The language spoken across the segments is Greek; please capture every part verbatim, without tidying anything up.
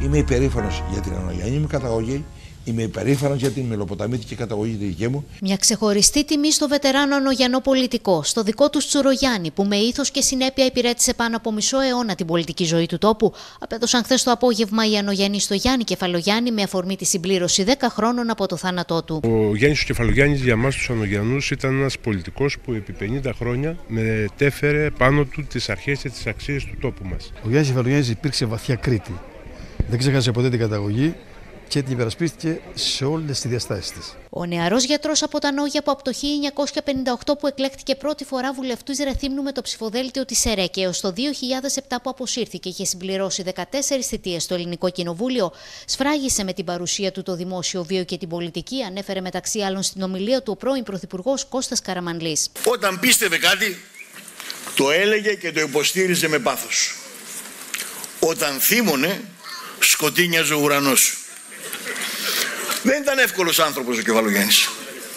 Είμαι υπερήφανος για την ανογιάννη μου καταγωγή. Είμαι υπερήφανος για την μελοποταμίτικη καταγωγή τη δική μου. Μια ξεχωριστή τιμή στο βετεράνο ανογιανό πολιτικό, στο δικό του Τσουρογιάννη, που με ήθος και συνέπεια υπηρέτησε πάνω από μισό αιώνα την πολιτική ζωή του τόπου, απέδωσαν χθες το απόγευμα οι ανογιαννοί στο Γιάννη Κεφαλογιάννη με αφορμή τη συμπλήρωση δέκα χρόνων από το θάνατό του. Ο Γιάννης Κεφαλογιάννης για εμάς τους Ανογιαννούς ήταν ένας πολιτικός που επί πενήντα χρόνια μετέφερε πάνω του τις αρχές και τις αξίες του τόπου μας. Ο Γιάννης Κεφαλογιάννης υπήρξε βαθιά Κρήτη. Δεν ξέχασε ποτέ την καταγωγή και την υπερασπίστηκε σε όλες τις διαστάσεις της. Ο νεαρός γιατρός από τα Νόγια που από το χίλια εννιακόσια πενήντα οκτώ που εκλέχθηκε πρώτη φορά βουλευτής Ρεθύμνου με το ψηφοδέλτιο της ΕΡΕ και έως το δύο χιλιάδες επτά που αποσύρθηκε, είχε συμπληρώσει δεκατέσσερις θητείες στο Ελληνικό Κοινοβούλιο, σφράγισε με την παρουσία του το δημόσιο βίο και την πολιτική, ανέφερε μεταξύ άλλων στην ομιλία του ο πρώην Πρωθυπουργός Κώστας Καραμανλής. Όταν πίστευε κάτι, το έλεγε και το υποστήριζε με πάθος. Όταν θύμωνε, σκοτίνιαζε ο ουρανός. Δεν ήταν εύκολος άνθρωπος ο Κεφαλογιάννης.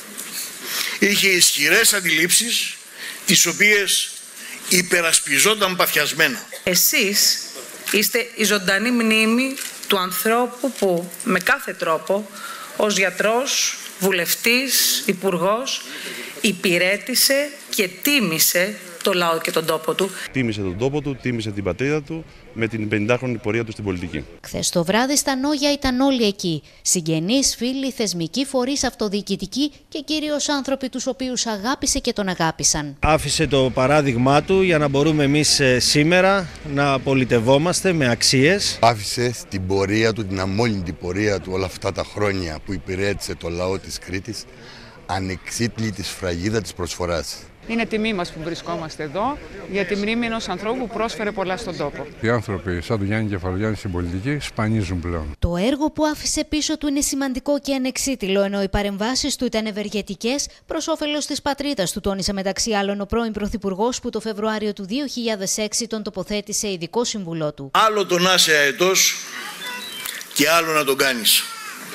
Είχε ισχυρές αντιλήψεις, τις οποίες υπερασπιζόταν παθιασμένα. Εσείς είστε η ζωντανή μνήμη του ανθρώπου που με κάθε τρόπο ως γιατρός, βουλευτής, υπουργός υπηρέτησε και τίμησε το λαό και τον τόπο του. Τίμησε τον τόπο του, τίμησε την πατρίδα του με την πενηντάχρονη πορεία του στην πολιτική. Χθες το βράδυ στα Νόγια ήταν όλοι εκεί. Συγγενείς, φίλοι, θεσμικοί φορείς, αυτοδιοικητικοί και κυρίως άνθρωποι τους οποίους αγάπησε και τον αγάπησαν. Άφησε το παράδειγμά του για να μπορούμε εμείς σήμερα να πολιτευόμαστε με αξίες. Άφησε στην πορεία του, την αμόλυντη πορεία του όλα αυτά τα χρόνια που υπηρέτησε το λαό της Κρήτης, ανεξίτλητη σφραγίδα της προσφοράς. Είναι τιμή μας που βρισκόμαστε εδώ για τη μνήμη ενός ανθρώπου που πρόσφερε πολλά στον τόπο. Οι άνθρωποι σαν τον Γιάννη Κεφαλογιάννη στην πολιτική σπανίζουν πλέον. Το έργο που άφησε πίσω του είναι σημαντικό και ανεξίτηλο, ενώ οι παρεμβάσεις του ήταν ευεργετικές προς όφελος της πατρίδας του, τόνισε μεταξύ άλλων ο πρώην Πρωθυπουργός που το Φεβρουάριο του δύο χιλιάδες έξι τον τοποθέτησε ειδικό σύμβουλό του. Άλλο το να είσαι αετός και άλλο να τον κάνεις.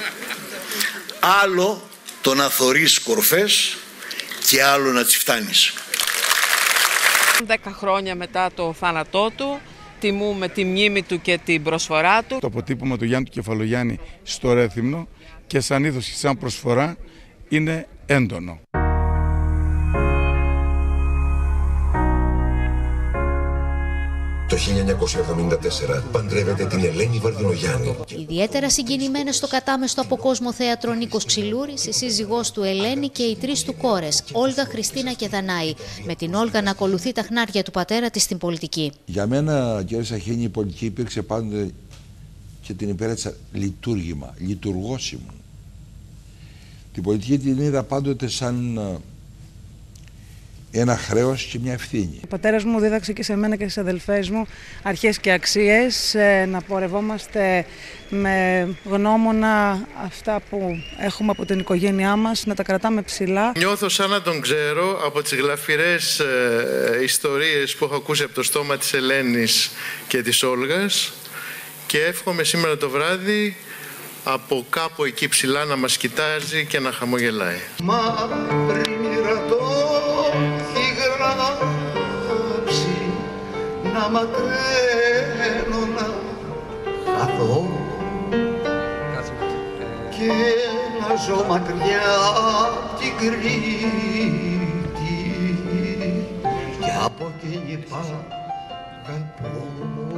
Άλλο το να θωρείς κορφές και άλλο να τις φτάνεις. Δέκα χρόνια μετά το θάνατό του, τιμούμε τη μνήμη του και την προσφορά του. Το αποτύπωμα του Γιάννη του Κεφαλογιάννη στο Ρέθυμνο και σαν είδος και σαν προσφορά είναι έντονο. Το χίλια εννιακόσια εβδομήντα τέσσερα παντρεύεται την Ελένη Βαρδινογιάννη. Ιδιαίτερα συγκινημένες στο κατάμεστο από κόσμο θέατρο Νίκος Ξυλούρης, η σύζυγός του Ελένη και οι τρεις του κόρες, Όλγα, Χριστίνα και Δανάη, με την Όλγα να ακολουθεί τα χνάρια του πατέρα της στην πολιτική. Για μένα, κύριε Σαχίνη, η πολιτική υπήρξε πάντοτε και την υπηρέτησα λειτουργήμα, λειτουργός ήμουν. Την πολιτική την είδα πάντοτε σαν ένα χρέος και μια ευθύνη. Ο πατέρας μου δίδαξε και σε μένα και στις αδελφές μου αρχές και αξίες, να πορευόμαστε με γνώμονα αυτά που έχουμε από την οικογένειά μας, να τα κρατάμε ψηλά. Νιώθω σαν να τον ξέρω από τις γλαφυρές ε, ιστορίες που έχω ακούσει από το στόμα της Ελένης και της Όλγας και εύχομαι σήμερα το βράδυ από κάπου εκεί ψηλά να μας κοιτάζει και να χαμογελάει. Να μακραίνω να χαθώ και να ζω μακριά απ' την Κρήτη και από την υπάγαπώ μου.